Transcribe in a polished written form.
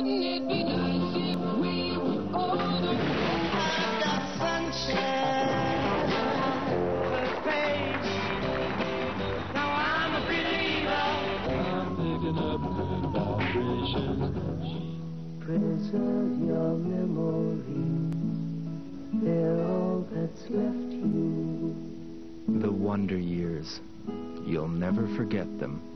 Wouldn't it be nice if we were older? I've got sunshine on the page. Now I'm a believer. I'm picking up good vibrations. Preserve your memories. They're all that's left you. The wonder years. You'll never forget them.